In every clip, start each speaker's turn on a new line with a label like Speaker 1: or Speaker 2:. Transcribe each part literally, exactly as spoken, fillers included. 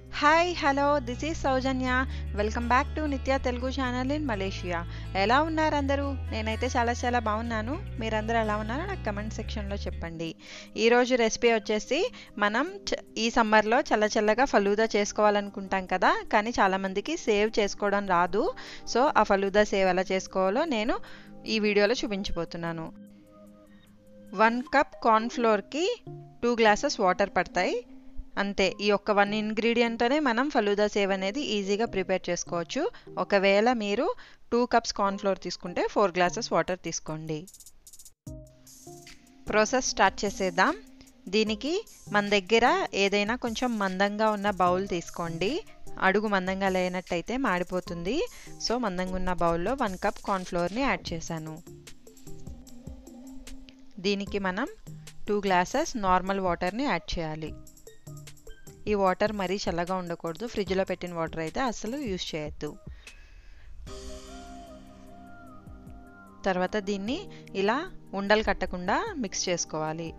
Speaker 1: Hi hello this is Soujanya. Welcome back to Nitya Telugu channel in Malaysia. ఎలా ఉన్నారు అందరూ? నేనైతే చాలా చాలా బాగున్నాను. మీరందరూ ఎలా ఉన్నారో నాకు కమెంట్ సెక్షన్లో చెప్పండి. ఈరోజు రెసిపీ వచ్చేసి మనం ఈ సమ్మర్లో చల్ల చల్లగా ఫలూదా చేసుకోవాలనుకుంటాం కదా, కానీ చాలామందికి సేవ్ చేసుకోవడం రాదు. సో ఆ ఫలూదా సేవ్ ఎలా చేసుకోవాలో నేను ఈ వీడియోలో చూపించబోతున్నాను. వన్ కప్ కార్న్ఫ్లోర్కి టూ గ్లాసెస్ వాటర్ పడతాయి. అంతే. ఈ ఒక్క వన్ ఇంగ్రీడియంట్తోనే మనం ఫలూదా సేవ్ అనేది ఈజీగా ప్రిపేర్ చేసుకోవచ్చు. ఒకవేళ మీరు టూ కప్స్ కార్న్ఫ్లోర్ తీసుకుంటే ఫోర్ గ్లాసెస్ వాటర్ తీసుకోండి. ప్రాసెస్ స్టార్ట్ చేసేద్దాం. దీనికి మన దగ్గర ఏదైనా కొంచెం మందంగా ఉన్న బౌల్ తీసుకోండి. అడుగు మందంగా లేనట్టయితే మాడిపోతుంది. సో మందంగా ఉన్న బౌల్లో వన్ కప్ కార్న్ఫ్లోర్ని యాడ్ చేశాను. దీనికి మనం టూ గ్లాసెస్ నార్మల్ వాటర్ని యాడ్ చేయాలి. ఈ వాటర్ మరీ చల్లగా ఉండకూడదు. ఫ్రిడ్జ్లో పెట్టిన వాటర్ అయితే అసలు యూజ్ చేయొద్దు. తర్వాత దీన్ని ఇలా ఉండలు కట్టకుండా మిక్స్ చేసుకోవాలి.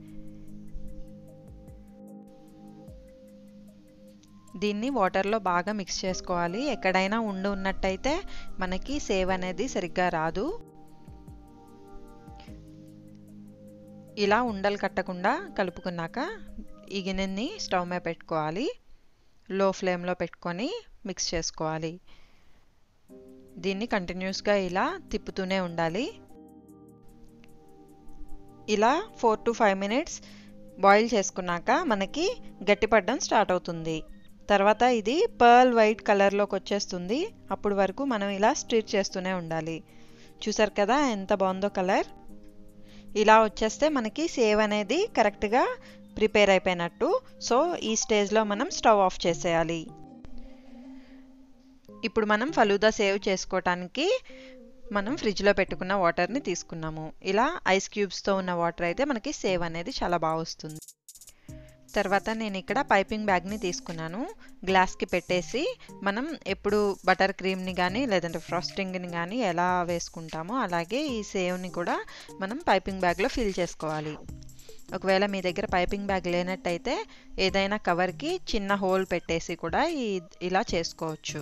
Speaker 1: దీన్ని వాటర్లో బాగా మిక్స్ చేసుకోవాలి. ఎక్కడైనా ఉండి ఉన్నట్టయితే మనకి సేవ్ అనేది సరిగ్గా రాదు. ఇలా ఉండలు కట్టకుండా కలుపుకున్నాక ఈ గిన్నెని స్టవ్ మీద పెట్టుకోవాలి. లో ఫ్లేమ్లో పెట్టుకొని మిక్స్ చేసుకోవాలి. దీన్ని కంటిన్యూస్గా ఇలా తిప్పుతూనే ఉండాలి. ఇలా four to five minutes boil చేసుకున్నాక మనకి గట్టిపడడం స్టార్ట్ అవుతుంది. తర్వాత ఇది పర్ల్ వైట్ కలర్లోకి వచ్చేస్తుంది. అప్పుడు వరకు మనం ఇలా స్టిర్ చేస్తూనే ఉండాలి. చూసారు కదా ఎంత బాగుందో కలర్. ఇలా వచ్చేస్తే మనకి సేవ్ అనేది కరెక్ట్గా ప్రిపేర్ అయిపోయినట్టు. సో ఈ స్టేజ్లో మనం స్టవ్ ఆఫ్ చేసేయాలి. ఇప్పుడు మనం ఫలూదా సేవ్ చేసుకోవటానికి మనం ఫ్రిడ్జ్లో పెట్టుకున్న వాటర్ని తీసుకున్నాము. ఇలా ఐస్ క్యూబ్స్తో ఉన్న వాటర్ అయితే మనకి సేవ్ అనేది చాలా బాగా వస్తుంది. తర్వాత నేను ఇక్కడ పైపింగ్ బ్యాగ్ని తీసుకున్నాను. గ్లాస్కి పెట్టేసి మనం ఎప్పుడు బటర్ క్రీమ్ని కానీ లేదంటే ఫ్రాస్టింగ్ని కానీ ఎలా వేసుకుంటామో అలాగే ఈ సేవ్ని కూడా మనం పైపింగ్ బ్యాగ్లో ఫిల్ చేసుకోవాలి. ఒకవేళ మీ దగ్గర పైపింగ్ బ్యాగ్ లేనట్టయితే ఏదైనా కవర్కి చిన్న హోల్ పెట్టేసి కూడా ఈ ఇలా చేసుకోవచ్చు.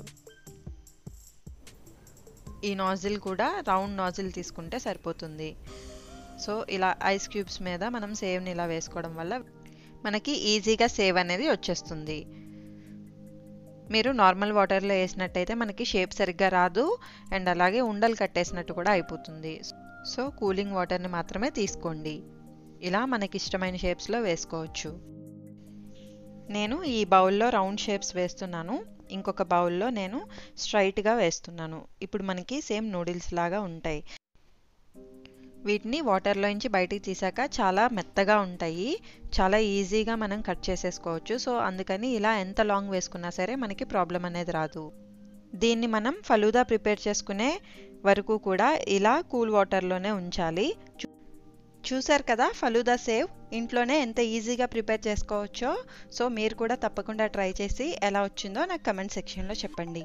Speaker 1: ఈ నాజిల్ కూడా రౌండ్ నాజిల్ తీసుకుంటే సరిపోతుంది. సో ఇలా ఐస్ క్యూబ్స్ మీద మనం సేవ్ని ఇలా వేసుకోవడం వల్ల మనకి ఈజీగా సేవ్ అనేది వచ్చేస్తుంది. మీరు నార్మల్ వాటర్లో వేసినట్టయితే మనకి షేప్ సరిగ్గా రాదు అండ్ అలాగే ఉండలు కట్టేసినట్టు కూడా అయిపోతుంది. సో కూలింగ్ వాటర్ని మాత్రమే తీసుకోండి. ఇలా మనకి ఇష్టమైన షేప్స్లో వేసుకోవచ్చు. నేను ఈ బౌల్లో రౌండ్ షేప్స్ వేస్తున్నాను. ఇంకొక బౌల్లో నేను స్ట్రైట్గా వేస్తున్నాను. ఇప్పుడు మనకి సేమ్ నూడిల్స్ లాగా ఉంటాయి. వీటిని వాటర్లో నుంచి బయటికి తీసాక చాలా మెత్తగా ఉంటాయి. చాలా ఈజీగా మనం కట్ చేసేసుకోవచ్చు. సో అందుకని ఇలా ఎంత లాంగ్ వేసుకున్నా సరే మనకి ప్రాబ్లం అనేది రాదు. దీన్ని మనం ఫలూదా ప్రిపేర్ చేసుకునే వరకు కూడా ఇలా కూల్ వాటర్లోనే ఉంచాలి. చూసారు కదా ఫలూదా సేవ్ ఇంట్లోనే ఎంత ఈజీగా ప్రిపేర్ చేసుకోవచ్చో. సో మీరు కూడా తప్పకుండా ట్రై చేసి ఎలా వచ్చిందో నాకు కమెంట్ సెక్షన్లో చెప్పండి.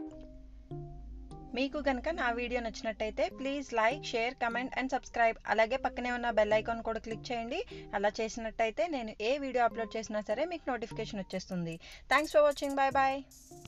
Speaker 1: మీకు కనుక నా వీడియో నచ్చినట్టయితే please like, share, comment and subscribe. అలాగే పక్కనే ఉన్న బెల్ ఐకాన్ కూడా క్లిక్ చేయండి. అలా చేసినట్టయితే నేను ఏ వీడియో అప్లోడ్ చేసినా సరే మీకు నోటిఫికేషన్ వచ్చేస్తుంది. Thanks for watching. Bye bye.